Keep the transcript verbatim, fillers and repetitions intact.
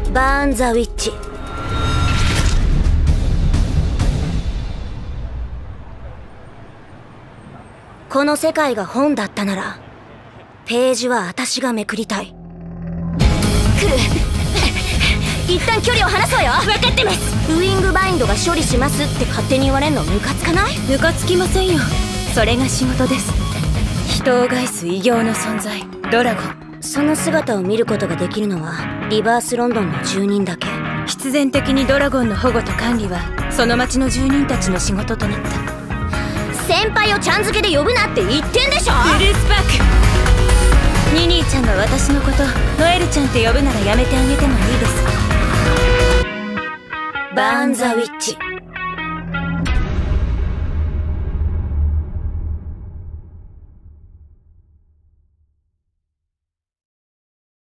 バーン・ザ・ウィッチ。この世界が本だったならページは私がめくりたい。来る。一旦距離を離そうよ。分かってます。ウィングバインドが処理しますって勝手に言われんのムカつかない？ ムカつきませんよ。それが仕事です。人を害す異形の存在、ドラゴン。 その姿を見ることができるのはリバースロンドンの住人だけ。 必然的にドラゴンの保護と管理はその町の住人たちの仕事となった。 先輩をちゃん付けで呼ぶなって言ってんでしょ。 ブルース・パーク。ニニーちゃんが私のことノエルちゃんって呼ぶならやめてあげてもいいです。 バーン・ザ・ウィッチ。